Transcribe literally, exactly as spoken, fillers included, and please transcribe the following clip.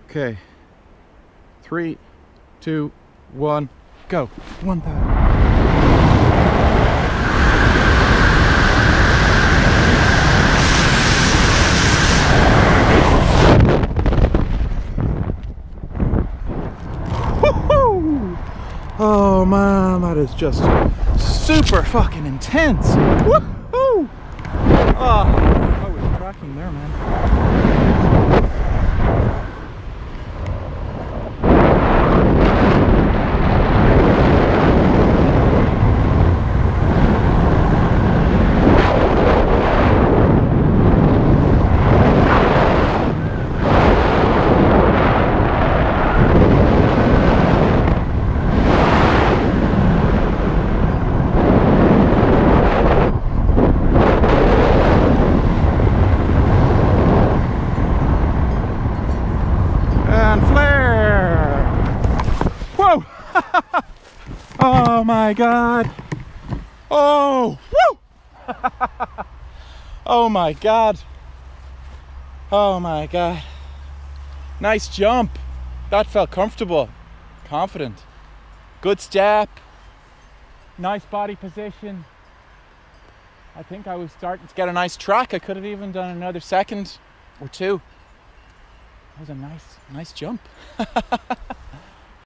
Okay. Three, two, one, go. One thousand. Oh man, that is just super fucking intense. Woohoo! Oh, I was tracking there, man. And flare! Whoa! Oh my god! Oh! Woo! Oh my god! Oh my god! Nice jump! That felt comfortable, confident. Good step. Nice body position. I think I was starting to get a nice track. I could have even done another second or two. That was a nice, nice jump.